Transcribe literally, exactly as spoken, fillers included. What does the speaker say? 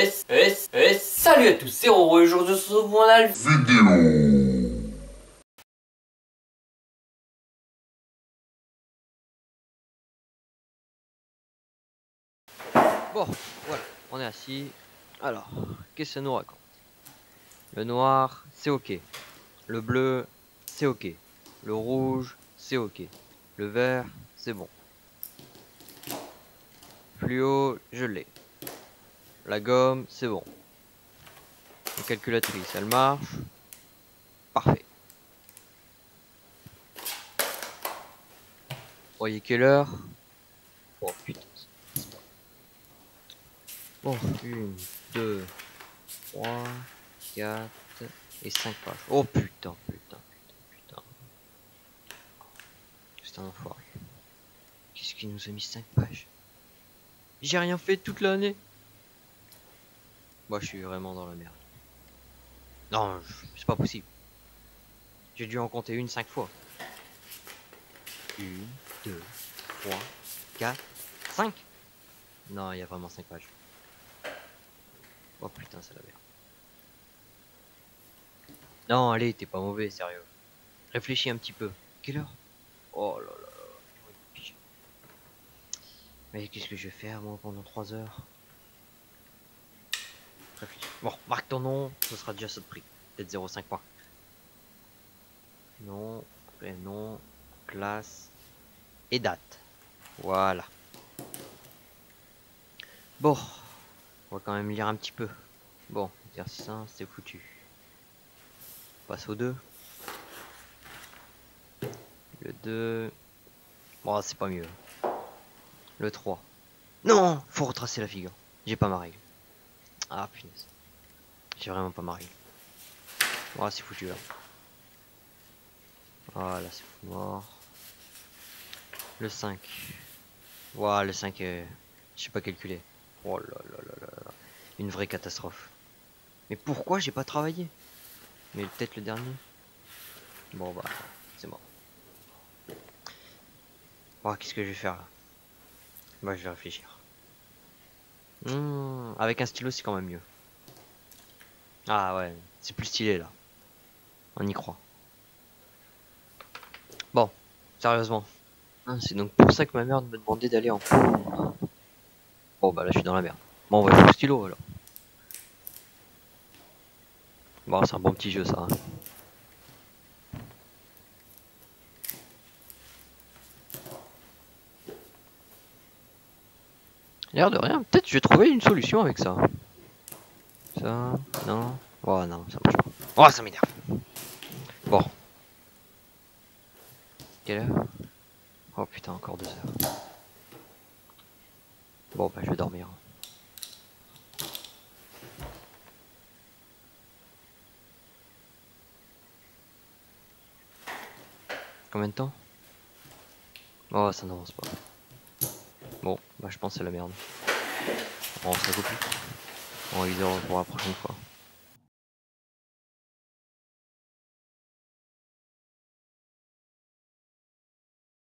S, S, S. Salut à tous, c'est Roro et aujourd'hui on se retrouve pour la vidéo. Bon, voilà, on est assis. Alors, qu'est-ce que ça nous raconte? Le noir, c'est ok. Le bleu, c'est ok. Le rouge, c'est ok. Le vert, c'est bon. Fluo, je l'ai. La gomme, c'est bon. La calculatrice, elle marche. Parfait. Voyez quelle heure? Oh putain. Bon, une, deux, trois, quatre et cinq pages. Oh putain, putain, putain, putain. C'est un enfoiré. Qu'est-ce qui nous a mis cinq pages? J'ai rien fait toute l'année. Moi, je suis vraiment dans la merde. Non, c'est pas possible. J'ai dû en compter une cinq fois. Une, deux, trois, quatre, cinq. Non, il y a vraiment cinq pages. Oh putain, c'est la merde. Non, allez, t'es pas mauvais, sérieux. Réfléchis un petit peu. Quelle heure? Oh là là là. Mais qu'est-ce que je vais faire, moi, pendant trois heures? Réfléchis. Bon, marque ton nom, ce sera déjà ça de prix. Peut-être zéro virgule cinq points. Nom, prénom, classe et date. Voilà. Bon, on va quand même lire un petit peu. Bon, exercice un, c'est foutu. On passe au deux. Le deux. Bon, c'est pas mieux. Le trois. Non, faut retracer la figure. J'ai pas ma règle. Ah punaise. J'ai vraiment pas ma règle. Bon, c'est foutu là. Voilà, c'est mort. Le cinq. Voilà, le cinq, euh, je sais pas calculer. Oh là là là là là. Une vraie catastrophe. Mais pourquoi j'ai pas travaillé? Mais peut-être le dernier. Bon bah, c'est mort. Bon, qu'est-ce que je vais faire là? Bah, je vais réfléchir. Mmh, avec un stylo, c'est quand même mieux. Ah ouais, c'est plus stylé là. On y croit. Bon, sérieusement. Hein, c'est donc pour ça que ma mère me demandait d'aller en cours. Bon bah là je suis dans la merde. Bon, on va jouer au stylo alors. Bon, c'est un bon petit jeu ça. Hein. L'air de rien, peut-être je vais trouver une solution avec ça. Ça, non. Oh non, ça marche pas. Oh, ça m'énerve. Bon. Quelle heure? Oh putain, encore deux heures. Bon bah je vais dormir. Combien de temps? Oh, ça n'avance pas. Bon, bah je pense que c'est la merde. On se recoupe. On va viser pour la prochaine fois.